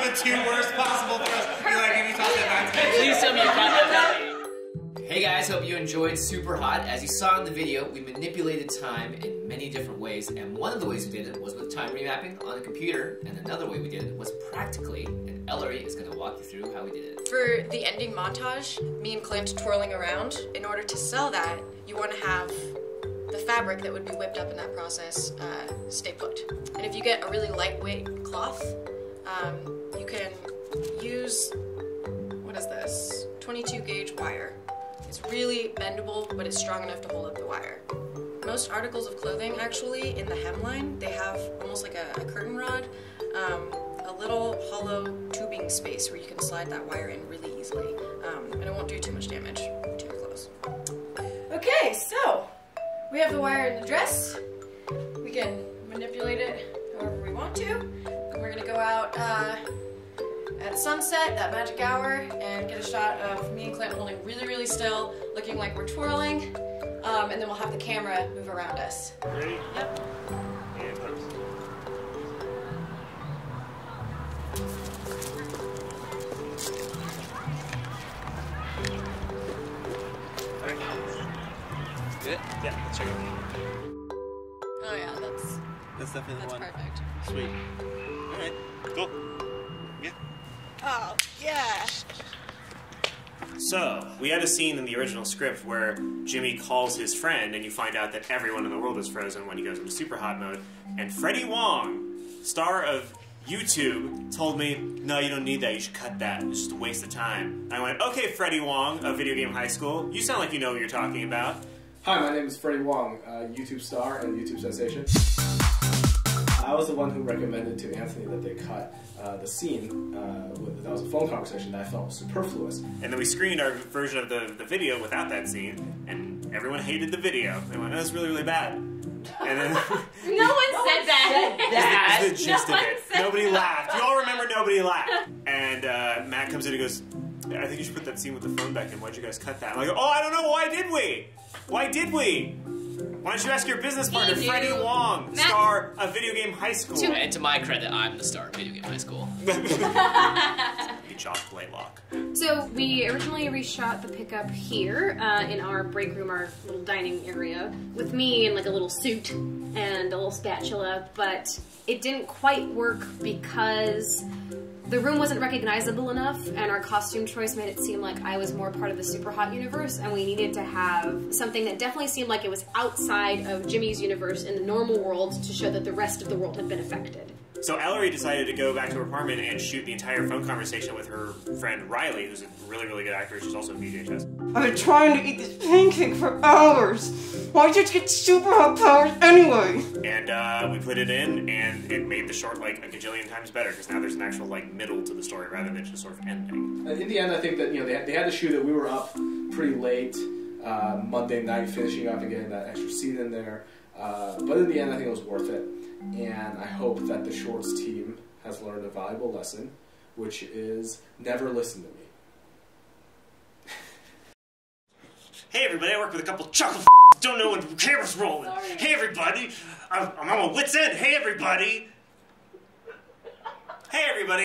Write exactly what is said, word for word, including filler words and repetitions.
the two worst possible for us. You're like, if you talk that back to me. Please tell me you got that. Hey guys, hope you enjoyed Super Hot. As you saw in the video, we manipulated time in many different ways, and one of the ways we did it was with time remapping on a computer, and another way we did it was practically, and Ellery is going to walk you through how we did it. For the ending montage, me and Clint twirling around, in order to sell that, you want to have the fabric that would be whipped up in that process uh, stay put. And if you get a really lightweight cloth, um, you can use, what is this, twenty-two gauge wire. It's really bendable, but it's strong enough to hold up the wire. Most articles of clothing, actually, in the hemline, they have almost like a, a curtain rod, um, a little hollow tubing space where you can slide that wire in really easily, um, and it won't do too much damage to your clothes. Okay, so we have the wire in the dress. We can manipulate it however we want to, and we're gonna go out uh, at sunset, that magic hour, and get a shot of me and Clint holding really, really still, looking like we're twirling, um, and then we'll have the camera move around us. Ready? Yep. And pose. Good? Yeah, let's check it out. Oh yeah, that's, That's definitely that's the one. perfect. Sweet. Alright. Cool. Yeah. Oh, yeah. So, we had a scene in the original script where Jimmy calls his friend and you find out that everyone in the world is frozen when he goes into super hot mode. And Freddie Wong, star of YouTube, told me, no, you don't need that, you should cut that, it's just a waste of time. And I went, okay, Freddie Wong of Video Game High School, you sound like you know what you're talking about. Hi, my name is Freddie Wong, uh, YouTube star and YouTube sensation. I was the one who recommended to Anthony that they cut uh, the scene, uh, with, that was a phone conversation that I felt was superfluous. And then we screened our version of the, the video without that scene, and everyone hated the video. They went, oh, that's really, really bad. And then No one said that. This is the gist No of one it. said Nobody that. laughed. You all remember nobody laughed. And uh, Matt comes in and goes, I think you should put that scene with the phone back in. Why'd you guys cut that? I'm like, oh, I don't know. Why did we? Why did we? Why don't you ask your business partner, He Freddie knew. Wong, Matt- star of Video Game High School? And to my credit, I'm the star of Video Game High School. Josh Blaylock. So we originally reshot the pickup here uh, in our break room, our little dining area, with me in like a little suit and a little spatula, but it didn't quite work because the room wasn't recognizable enough, and our costume choice made it seem like I was more part of the Super Hot universe, and we needed to have something that definitely seemed like it was outside of Jimmy's universe in the normal world to show that the rest of the world had been affected. So Ellery decided to go back to her apartment and shoot the entire phone conversation with her friend Riley, who's a really, really good actor. She's also a V J Chess. I've been trying to eat this pancake for hours. Why'd you get super hot powers anyway? And uh, we put it in, and it made the short like a gajillion times better, because now there's an actual like middle to the story rather than just sort of ending. In the end, I think that, you know, they had, they had to shoot it. We were up pretty late uh, Monday night, finishing up and getting that extra scene in there. Uh, but in the end, I think it was worth it. And I hope that the shorts team has learned a valuable lesson, which is never listen to me. Hey everybody, I work with a couple chuckle f***s, don't know when the camera's rolling. Sorry. Hey everybody, I'm, I'm on my wit's end. Hey everybody. Hey everybody.